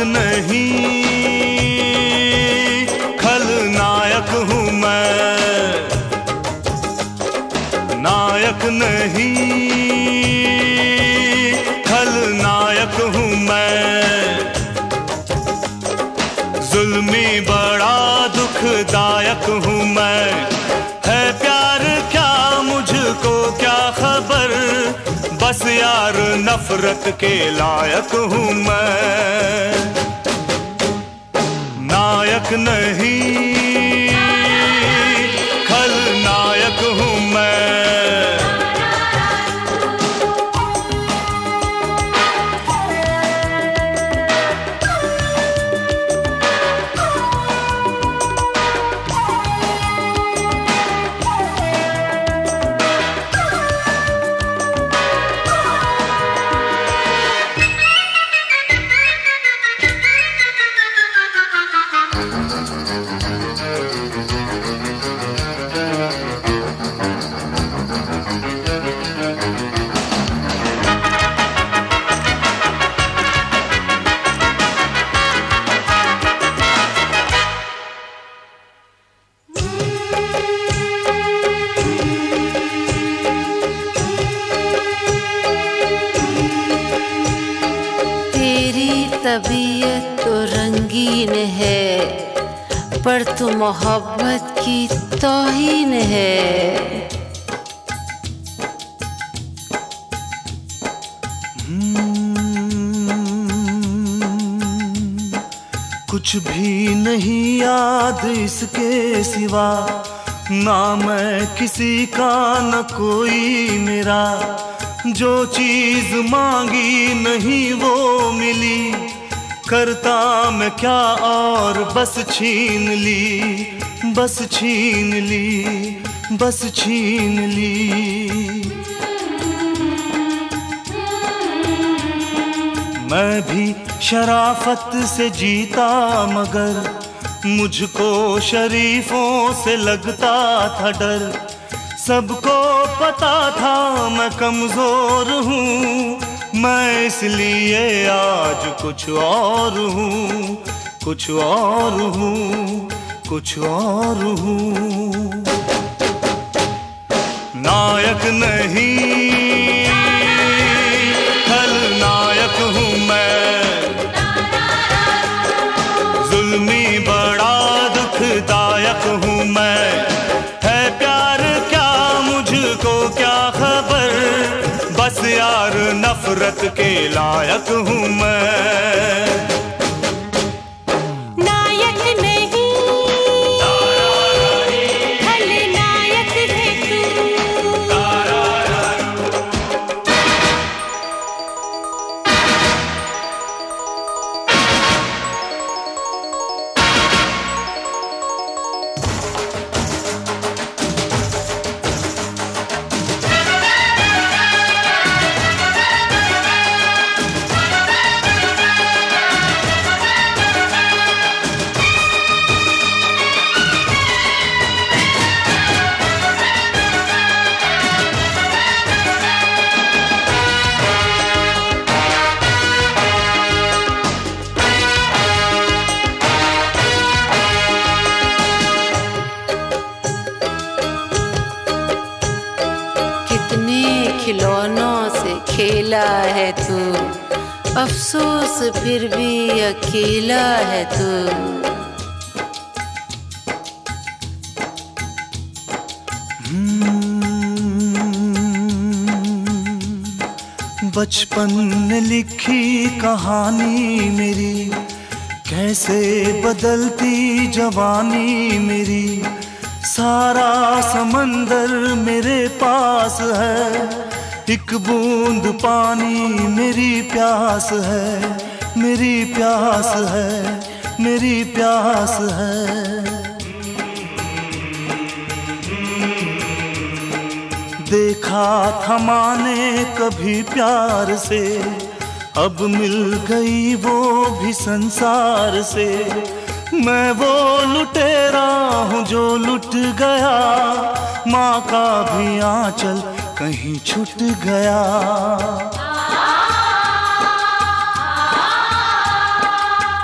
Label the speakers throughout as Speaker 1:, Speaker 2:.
Speaker 1: नहीं खलनायक हूँ मैं, नायक नहीं खलनायक हूँ मैं। जुल्मी बड़ा दुखदायक हूँ मैं, है प्यार क्या मुझको क्या खबर, बस यार नफरत के लायक हूँ मैं। नायक नहीं खलनायक हूँ मैं।
Speaker 2: तबीयत तो रंगीन है, पर तू मोहब्बत की तौहीन है।
Speaker 1: कुछ भी नहीं याद इसके सिवा, ना मैं किसी का न कोई मेरा। जो चीज मांगी नहीं वो मिली, करता मैं क्या और बस छीन ली, बस छीन ली, बस छीन ली। मैं भी शराफत से जीता मगर मुझको शरीफों से लगता था डर। सबको पता था मैं कमजोर हूँ, मैं इसलिए आज कुछ और हूँ, कुछ और हूँ, कुछ और हूँ। नायक नहीं खलनायक हूँ मैं, जुल्मी बड़ा दुखदायक हूँ मैं। है प्यार क्या मुझको क्या खबर, बस यार नफरत के लायक हूँ मैं।
Speaker 2: खिलौनों से खेला है तू, अफसोस फिर भी अकेला है तू।
Speaker 1: बचपन में लिखी कहानी मेरी, कैसे बदलती जवानी मेरी। सारा समंदर मेरे पास है, एक बूंद पानी मेरी प्यास है, मेरी प्यास है, मेरी प्यास है। देखा था माने कभी प्यार से, अब मिल गई वो भी संसार से। मैं वो लुटेरा हूँ जो लुट गया, माँ का भी आंचल कहीं छूट गया।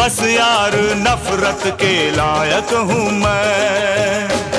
Speaker 1: बस यार नफरत के लायक हूँ मैं।